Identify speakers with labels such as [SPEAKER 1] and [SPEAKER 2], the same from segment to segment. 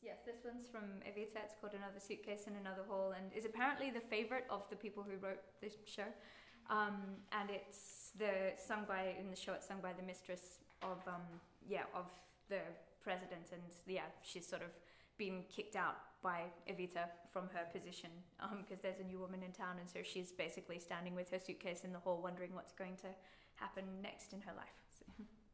[SPEAKER 1] Yes, this one's from Evita. It's called Another Suitcase in Another Hall, and is apparently the favorite of the people who wrote this show. And it's sung by in the show. It's sung by the mistress of of the president, and she's sort of been kicked out by Evita from her position because there's a new woman in town, and so she's basically standing with her suitcase in the hall, wondering what's going to happen next in her life. So.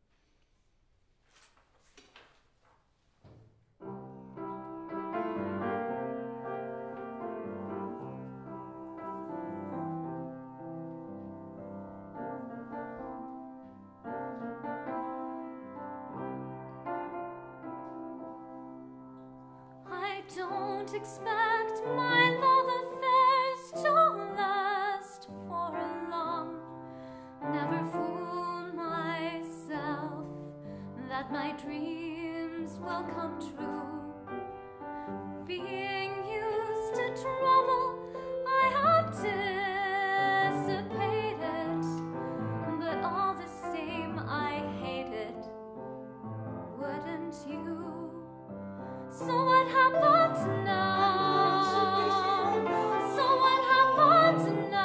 [SPEAKER 2] Don't expect my love affairs to last for long. Never fool myself that my dreams will come true. Being used to trouble, I have dissipated, but all the same I hate it. Wouldn't you? So what happens now? So what happens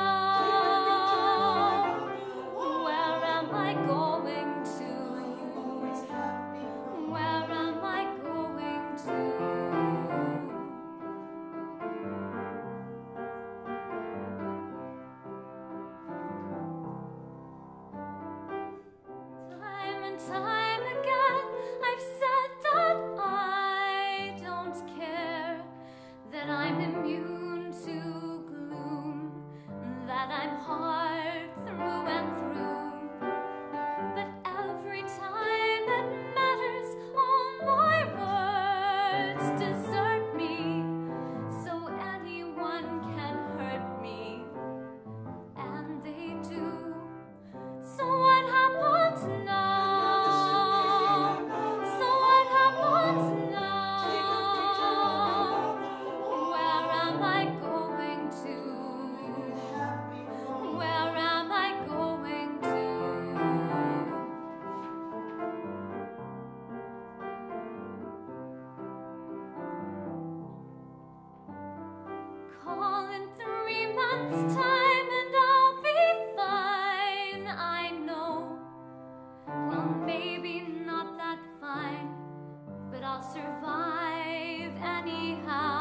[SPEAKER 2] now? Where am I going to? Where am I going to? Time and time again I've said that that I'm immune to gloom, that I'm hard through and through. But every time it matters, all my words desert me, so anyone can hurt me, and they do. So what happens now? So what happens now? Call in 3 months' time and I'll be fine, I know. Well, maybe not that fine, but I'll survive anyhow.